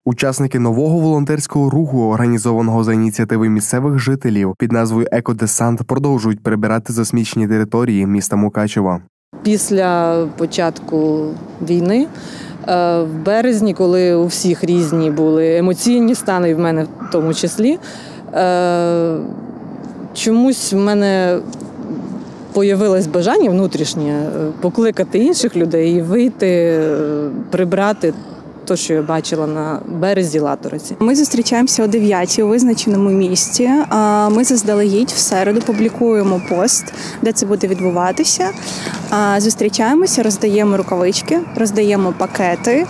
Учасники нового волонтерського руху, організованого за ініціативи місцевих жителів під назвою «Екодесант», продовжують прибирати засмічені території міста Мукачева. Після початку війни, в березні, коли у всіх різні були емоційні стани, і в мене в тому числі, чомусь в мене появилось бажання внутрішнє покликати інших людей і вийти, прибрати те, що я бачила на березі Латориці. Ми зустрічаємося о 9-й у визначеному місці. Ми заздалегідь в середу публікуємо пост, де це буде відбуватися. Зустрічаємося, роздаємо рукавички, роздаємо пакети.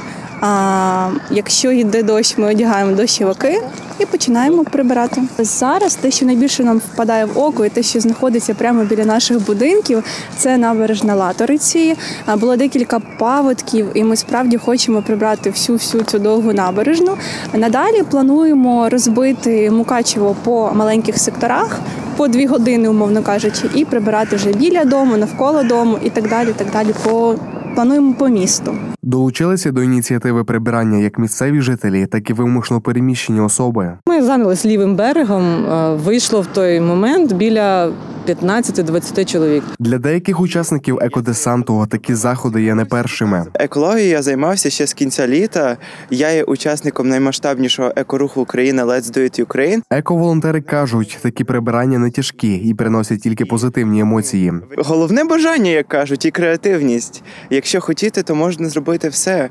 Якщо йде дощ, ми одягаємо дощовики і починаємо прибирати. Зараз те, що найбільше нам впадає в око, і те, що знаходиться прямо біля наших будинків, це набережна Латориці. Було декілька паводків, і ми справді хочемо прибрати всю цю довгу набережну. Надалі плануємо розбити Мукачево по маленьких секторах, по 2 години, умовно кажучи, і прибирати вже біля дому, навколо дому і так далі, плануємо по місту. Долучилися до ініціативи прибирання як місцеві жителі, так і вимушено переміщені особи. Ми зайнялись лівим берегом, вийшло в той момент біля 15-20 чоловік. Для деяких учасників екодесанту такі заходи є не першими. Екологією я займався ще з кінця літа. Я є учасником наймасштабнішого екоруху України «Let's do it Ukraine». Ековолонтери кажуть, такі прибирання не тяжкі і приносять тільки позитивні емоції. Головне бажання, як кажуть, і креативність. Якщо хотіти, то можна зробити все.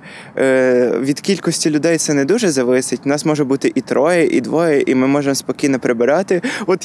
Від кількості людей це не дуже залежить. У нас може бути і 3, і 2, і ми можемо спокійно прибирати. От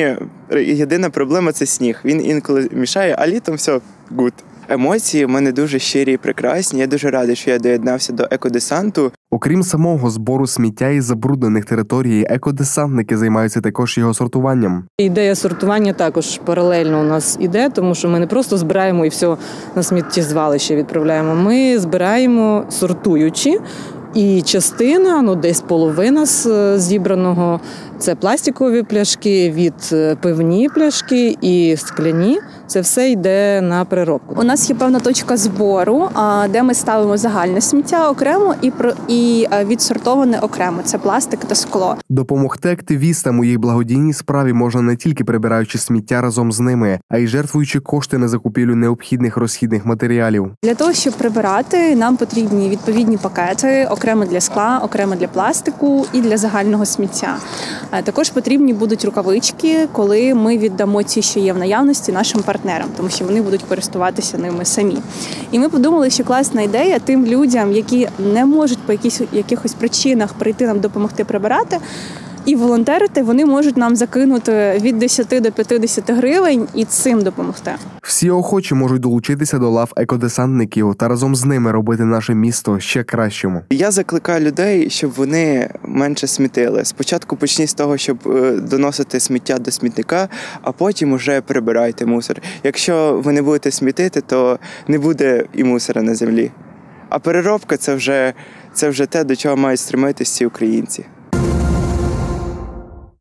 єдина проблема – це сніг. Він інколи мішає, а літом все гуд. Емоції в мене дуже щирі і прекрасні. Я дуже радий, що я доєднався до екодесанту. Окрім самого збору сміття із забруднених територій, екодесантники займаються також його сортуванням. Ідея сортування також паралельно у нас іде, тому що ми не просто збираємо і все на сміттєзвалище відправляємо. Ми збираємо сортуючи. І частина, десь половина з зібраного – це пластикові пляшки, від пивні пляшки і скляні. Це все йде на переробку. У нас є певна точка збору, де ми ставимо загальне сміття окремо і відсортоване окремо. Це пластик та скло. Допомогти активістам у їх благодійній справі можна не тільки прибираючи сміття разом з ними, а й жертвуючи кошти на закупівлю необхідних розхідних матеріалів. Для того, щоб прибирати, нам потрібні відповідні пакети, окремо для скла, окремо для пластику і для загального сміття. Також потрібні будуть рукавички, коли ми віддамо ті, що є в наявності, нашим партнерам, тому що вони будуть користуватися ними самі. І ми подумали, що класна ідея тим людям, які не можуть по якихось причинах прийти нам допомогти прибирати, і волонтерити, вони можуть нам закинути від 10 до 50 гривень і цим допомогти. Всі охочі можуть долучитися до лав екодесантників та разом з ними робити наше місто ще кращим. Я закликаю людей, щоб вони менше смітили. Спочатку почніть з того, щоб доносити сміття до смітника, а потім уже прибирайте мусор. Якщо ви не будете смітити, то не буде і мусора на землі. А переробка – це вже те, до чого мають стремитися ці українці.